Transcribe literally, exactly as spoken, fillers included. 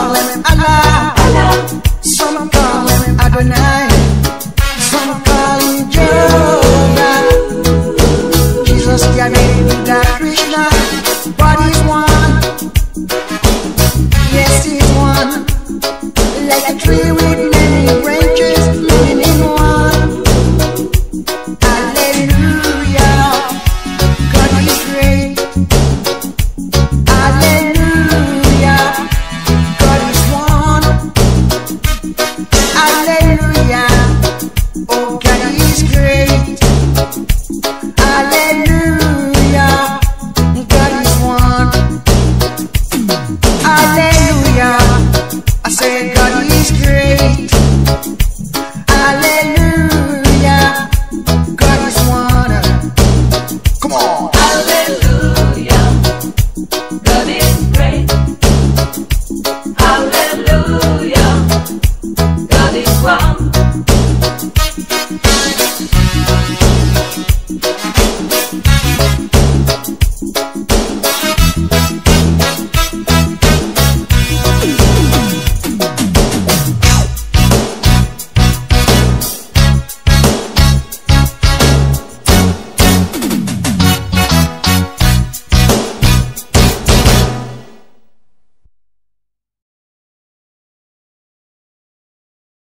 call him Allah, Allah. Some call him Adonai, some call him Jehovah. Jesus, Yahweh, Buddha, Krishna, but he's one. Yes, he's one. Like a tree with many branches, living in one. Hallelujah, God is great. Hallelujah, God is one. Hallelujah, oh God is great. Hallelujah, God is one. Hallelujah, I say God is great. Hallelujah, God is one. Come on. Hallelujah, God is great. Hallelujah,